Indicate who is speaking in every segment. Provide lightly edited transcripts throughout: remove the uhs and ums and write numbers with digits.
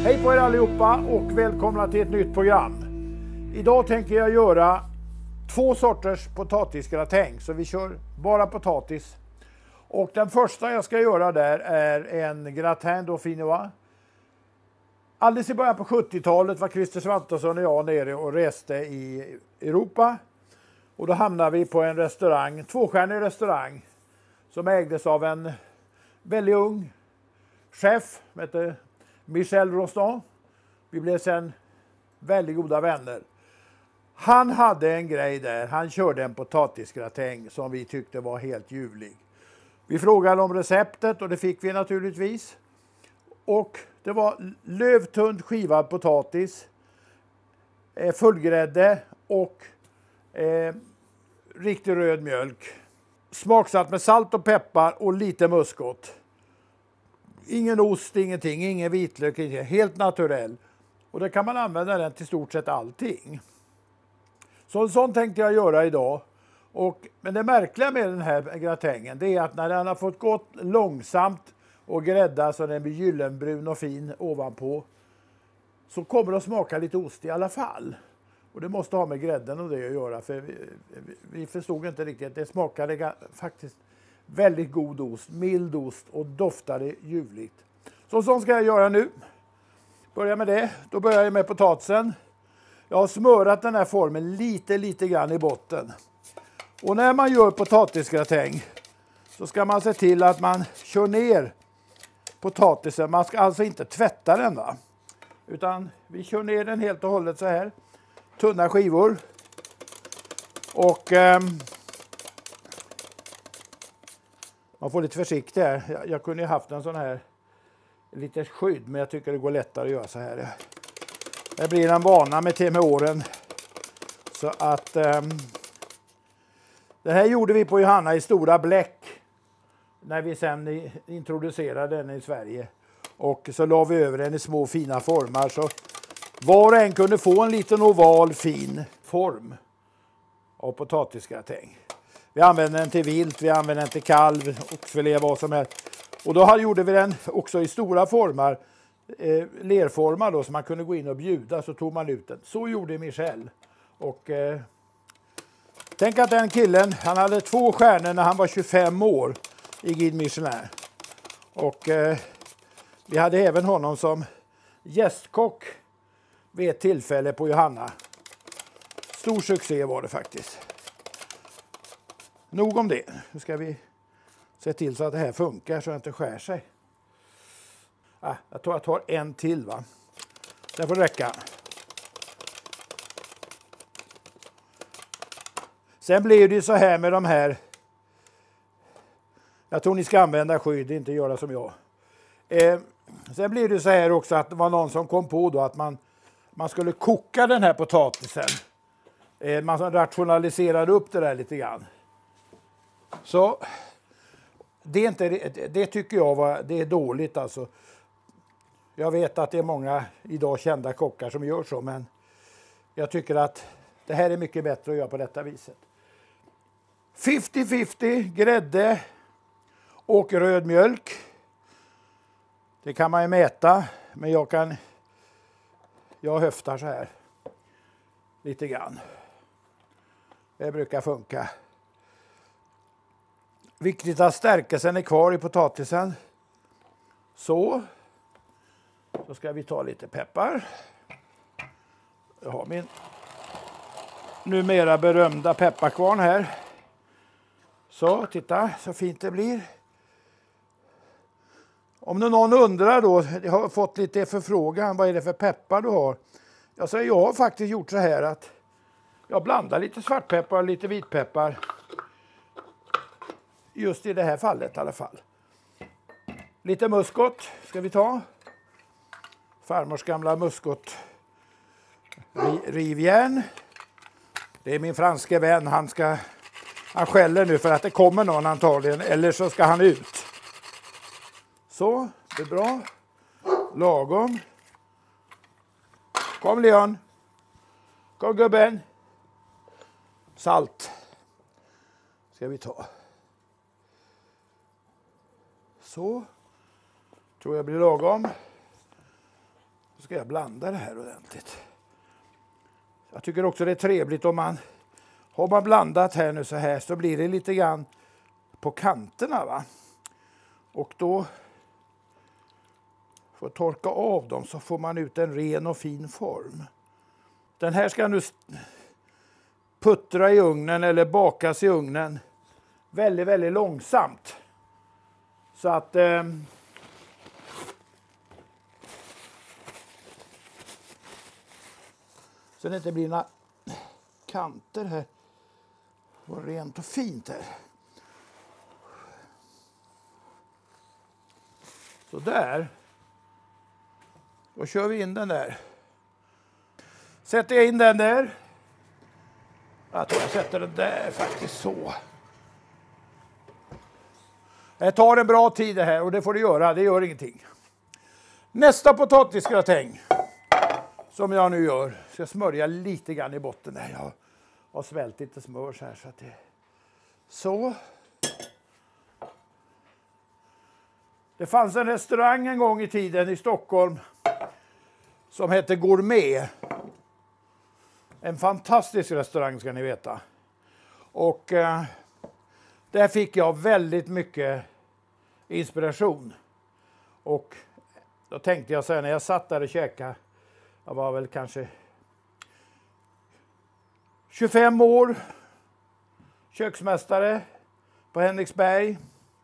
Speaker 1: Hej på er allihopa och välkomna till ett nytt program. Idag tänker jag göra två sorters potatisgratäng, så vi kör bara potatis. Och den första jag ska göra där är en gratäng dauphinois. Alldeles i början på 70-talet var Christer Svantesson och jag nere och reste i Europa. Och då hamnade vi på en restaurang, tvåstjärnig restaurang, som ägdes av en väldigt ung chef, som hette Michel Rostand. Vi blev sen väldigt goda vänner. Han hade en grej där, han körde en potatisgratäng som vi tyckte var helt ljuvlig. Vi frågade om receptet och det fick vi naturligtvis. Och det var lövtunt skivad potatis, fullgrädde och riktig röd mjölk. Smaksatt med salt och peppar och lite muskot. Ingen ost, ingenting, ingen vitlök, helt naturell. Och det kan man använda den till stort sett allting. Så sånt tänkte jag göra idag. Men det märkliga med den här gratängen, det är att när den har fått gått långsamt och grädda så den blir gyllenbrun och fin ovanpå, så kommer det att smaka lite ost i alla fall. Och det måste ha med grädden och det att göra, för vi förstod inte riktigt. Det smakade faktiskt väldigt god ost, mild ost och doftade ljuvligt. Så sånt ska jag göra nu. Börja med det. Då börjar jag med potatisen. Jag har smörat den här formen lite grann i botten. Och när man gör potatisgratäng så ska man se till att man kör ner potatisen. Man ska alltså inte tvätta den, va? Utan vi kör ner den helt och hållet så här. Tunna skivor. Och man får lite försiktig här. Jag kunde ju haft en sån här lite skydd, men jag tycker det går lättare att göra så här. Det blir en vana med åren. Så att det här gjorde vi på Johanna i stora bläck när vi sen introducerade den i Sverige. Och så la vi över den i små fina formar så var och en kunde få en liten oval fin form av potatisgratäng. Vi använde den till vilt, vi använde den till kalv, oxfilé, vad som helst. Och då gjorde vi den också i stora formar, lerformar då, så man kunde gå in och bjuda, så tog man ut den. Så gjorde Michel. Och tänk att den killen, han hade 2 stjärnor när han var 25 år i Guide Michelin. Och vi hade även honom som gästkock vid ett tillfälle på Johanna. Stor succé var det faktiskt. Nog om det. Nu ska vi se till så att det här funkar så att det inte skär sig. Jag tror jag tar en till, va. Det får räcka. Sen blir det ju så här med de här. Jag tror ni ska använda skydd, inte göra som jag. Sen blir det så här också att det var någon som kom på då att man skulle koka den här potatisen. Man rationaliserade upp det där lite grann. Så det tycker jag det är dåligt alltså. Jag vet att det är många idag kända kockar som gör så, men jag tycker att det här är mycket bättre att göra på detta viset. 50-50 grädde och röd mjölk. Det kan man ju mäta, men jag höftar så här lite grann. Det brukar funka. Viktigt att stärkelsen är kvar i potatisen. Så ska vi ta lite peppar. Jag har min numera berömda pepparkvarn här. Så, titta så fint det blir. Om någon undrar då, jag har fått lite förfrågan, vad är det för peppar du har? Jag har faktiskt gjort så här att jag blandar lite svartpeppar och lite vitpeppar. Just i det här fallet i alla fall. Lite muskot ska vi ta. Farmors gamla muskot rivjärn. Det är min franske vän, han skäller nu för att det kommer någon antagligen, eller så ska han ut. Så, det är bra. Lagom. Kom Leon. Kom gubben. Salt. Ska vi ta. Så. Tror jag blir lagom. ska jag blanda det här ordentligt. Jag tycker också det är trevligt om har man blandat här nu så här så blir det lite grann på kanterna, va? Och då får torka av dem så får man ut en ren och fin form. Den här ska nu puttra i ugnen eller bakas i ugnen väldigt, väldigt långsamt. Så att så det inte blir några kanter här. Och rent och fint här. Så där. Då kör vi in den där. Sätter jag in den där. Jag tror jag sätter den där faktiskt så. Det tar en bra tid det här och det får det göra. Det gör ingenting. Nästa potatisgratäng som jag nu gör. Så jag smörja lite grann i botten där. Jag har svält lite smör så här så att det... Så. Det fanns en restaurang en gång i tiden i Stockholm som hette Gourmet. En fantastisk restaurang ska ni veta. Och där fick jag väldigt mycket inspiration. Och då tänkte jag så här när jag satt där och käkade. Jag var väl kanske 25 år. Köksmästare på Henriksberg.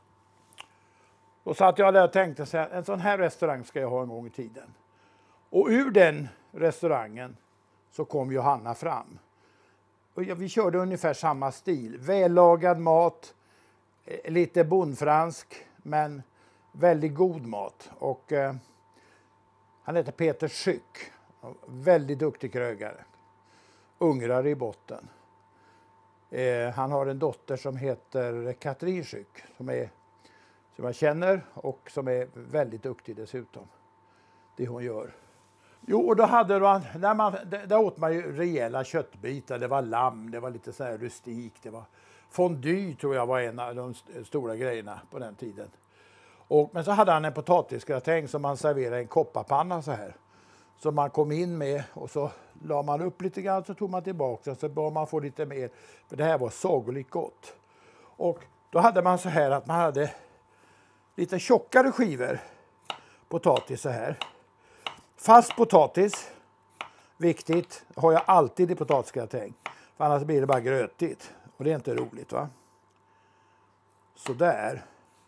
Speaker 1: Då satt jag där och tänkte så här, en sån här restaurang ska jag ha en gång i tiden. Och ur den restaurangen så kom Johanna fram. Och vi körde ungefär samma stil. Vällagad mat, lite bondfransk, men väldigt god mat. Och han heter Peter Schyck. Väldigt duktig krögare. Ungrare i botten. Han har en dotter som heter Katrin Schyck. Som jag känner och som är väldigt duktig dessutom. Det hon gör. Jo, och då där åt man ju rejäla köttbitar. Det var lamm, det var lite så här rustikt. Det var fondue tror jag var en av de stora grejerna på den tiden. Men så hade han en potatisgratäng som man serverade i en kopparpanna så här. Som man kom in med och så la man upp lite grann så tog man tillbaka så bör man få lite mer. För det här var sagolikt gott. Och då hade man så här att man hade lite tjockare skivor potatis så här. Fast potatis, viktigt, har jag alltid i potatisgratäng. För annars blir det bara grötigt. Och det är inte roligt, va? Så där.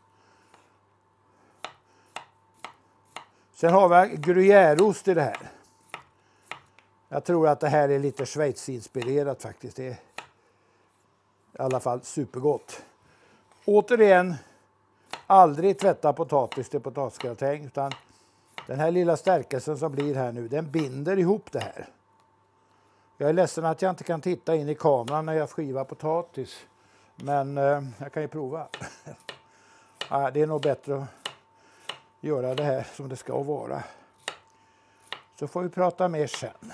Speaker 1: Sen har vi gruyèreost i det här. Jag tror att det här är lite Schweiz-inspirerat faktiskt. Det är i alla fall supergott. Återigen, aldrig tvätta potatis till potatisgratäng utan den här lilla stärkelsen som blir här nu, den binder ihop det här. Jag är ledsen att jag inte kan titta in i kameran när jag skivar potatis. Men jag kan ju prova. Det är nog bättre att göra det här som det ska vara. Så får vi prata mer sen.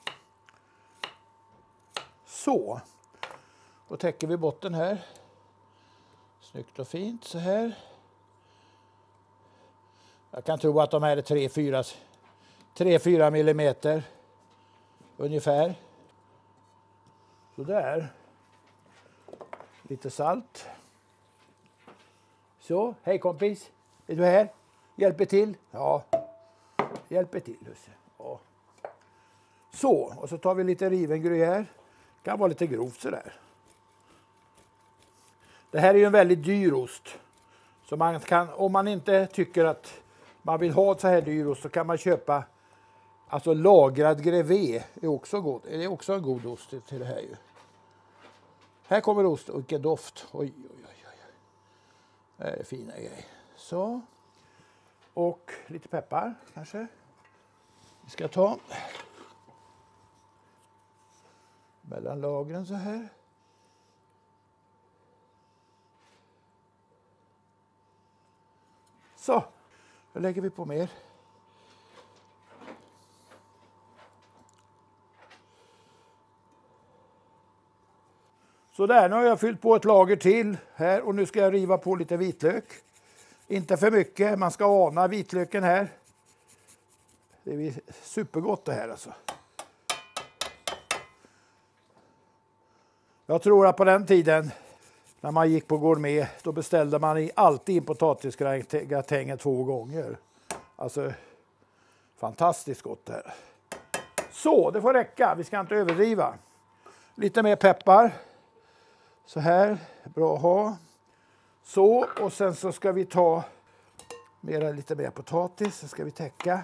Speaker 1: Så. Då täcker vi botten här. Snyggt och fint så här. Jag kan tro att de här är 3-4 millimeter ungefär. Så där. Lite salt. Så, hej kompis. Är du här? Hjälper till? Ja. Hjälper till. Ja. Så, och så tar vi lite riven gruyère. Kan vara lite grovt sådär. Det här är ju en väldigt dyr ost. Så man kan, om man inte tycker att man vill ha så här dyr ost så kan man köpa alltså lagrad grevé. Är också god. Det är också en god ost till det här ju. Här kommer ost och vilken doft. Oj, oj, oj, oj. Det är fina grejer. Så. Och lite peppar kanske. Vi ska ta mellan lagren så här. Så, då lägger vi på mer. Så där, nu har jag fyllt på ett lager till här och nu ska jag riva på lite vitlök. Inte för mycket, man ska ana vitlöken här. Det är supergott det här alltså. Jag tror att på den tiden när man gick på gourmet, då beställde man alltid in potatisgratängen 2 gånger. Alltså, fantastiskt gott det här. Så, det får räcka. Vi ska inte överdriva. Lite mer peppar. Så här, bra att ha. Så, och sen så ska vi ta lite mer potatis. Så ska vi täcka.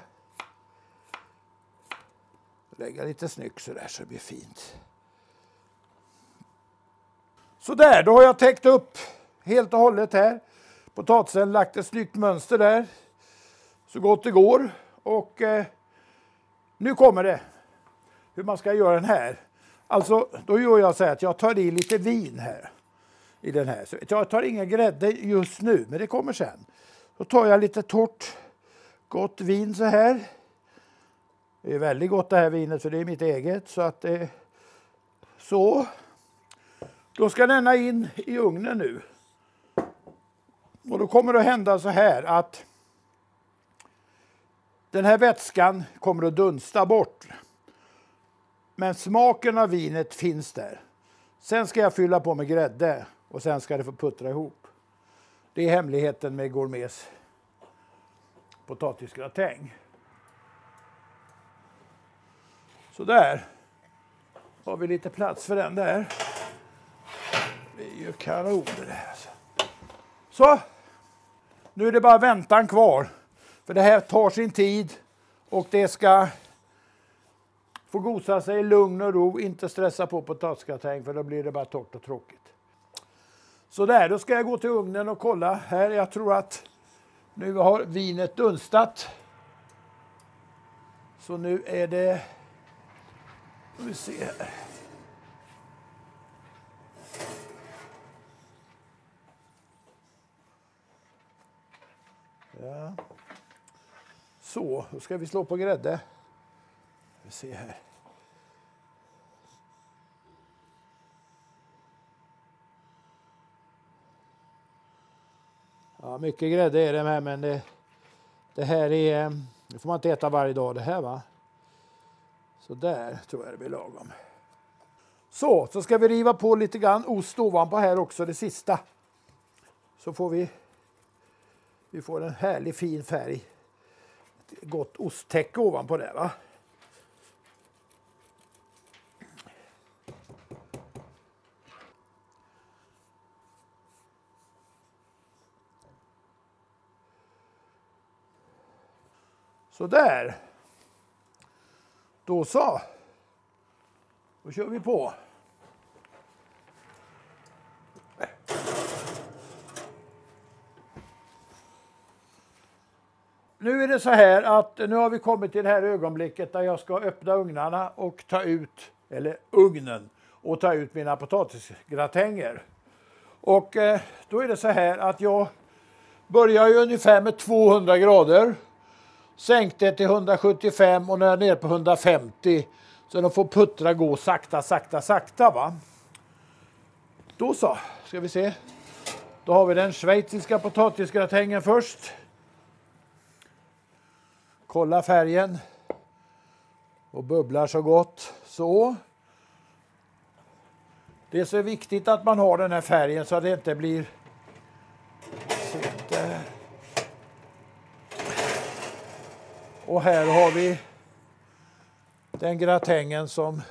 Speaker 1: Lägga lite snyggt så där så det blir fint. Så där, då har jag täckt upp helt och hållet här. Potatisen, lagt ett snyggt mönster där. Så gott det går. Och nu kommer det. Hur man ska göra den här. Alltså, då gör jag så här att jag tar i lite vin här. I den här. Så jag tar ingen grädde just nu, men det kommer sen. Då tar jag lite torrt, gott vin så här. Det är väldigt gott det här vinet för det är mitt eget. Så att så. Då ska denna in i ugnen nu. Och då kommer det att hända så här att den här vätskan kommer att dunsta bort. Men smaken av vinet finns där. Sen ska jag fylla på med grädde och sen ska det få puttra ihop. Det är hemligheten med gourmets potatisgratäng. Så där har vi lite plats för den där. Det är ju kanon det här. Så, nu är det bara väntan kvar. För det här tar sin tid och det ska få gosa sig i lugn och ro. Inte stressa på potatisgratäng för då blir det bara torrt och tråkigt. Så där, då ska jag gå till ugnen och kolla här. Jag tror att nu har vinet dunstat. Så nu är det... Vi ser här. Ja. Så, då ska vi slå på grädde. Vi ser här. Ja, mycket grädde är det med, men det här är... Det får man inte äta varje dag det här va. Så där tror jag det blir lagom. Så ska vi riva på lite grann ost ovanpå här också, det sista. Så får vi får en härlig fin färg. Ett gott osttäcke ovanpå det va. Så där. Då så. Då kör vi på. Nu är det så här att nu har vi kommit till det här ögonblicket där jag ska öppna ugnarna och ta ut, eller ugnen, och ta ut mina potatisgratänger. Och då är det så här att jag börjar ju ungefär med 200 grader. Sänkte till 175 och när jag är nere på 150 så de får puttra gå sakta va. Då så, ska vi se. Då har vi den schweiziska potatisgratängen först. Kolla färgen. Och bubblar så gott. Så. Det är så viktigt att man har den här färgen så att det inte blir... Och här har vi den gratängen som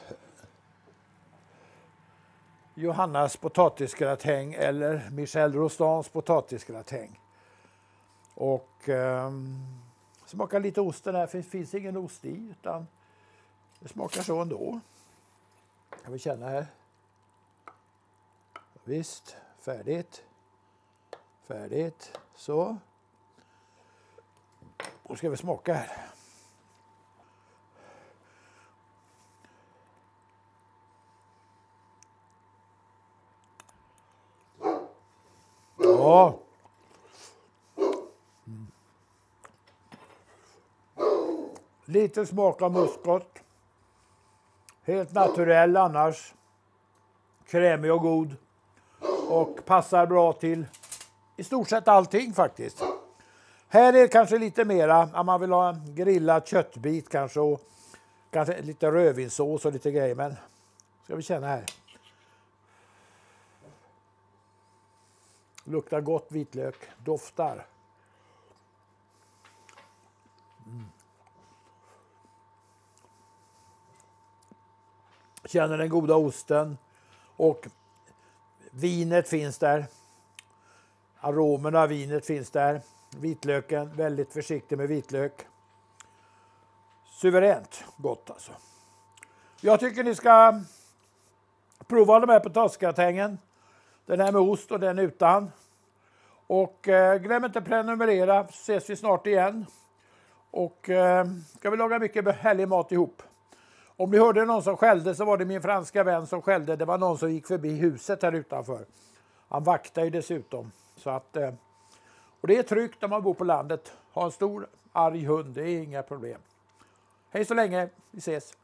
Speaker 1: Johannas potatisgratäng eller Michel Rostans potatisgratäng. Och smakar lite osten här, för det finns ingen ost i utan det smakar så ändå. Jag vill känna här. Visst, färdigt. Färdigt, så. Och ska vi smaka här. Ja. Lite smak av muskot. Helt naturell annars. Krämig och god. Och passar bra till i stort sett allting faktiskt. Här är det kanske lite mera, om man vill ha en grillad köttbit kanske och kanske lite rödvinssås och lite grejer. Men ska vi känna här. Luktar gott vitlök, doftar. Känner den goda osten och vinet finns där. Aromerna av vinet finns där. Vitlöken, väldigt försiktig med vitlök. Suveränt gott alltså. Jag tycker ni ska prova de här potatisgratängen. Den här med ost och den utan. Och glöm inte att prenumerera, så ses vi snart igen. Och ska vi laga mycket härlig mat ihop. Om ni hörde någon som skällde så var det min franska vän som skällde. Det var någon som gick förbi huset här utanför. Han vaktar ju dessutom. Så att, och det är tryggt när man bor på landet. Ha en stor arg hund, det är inga problem. Hej så länge, vi ses.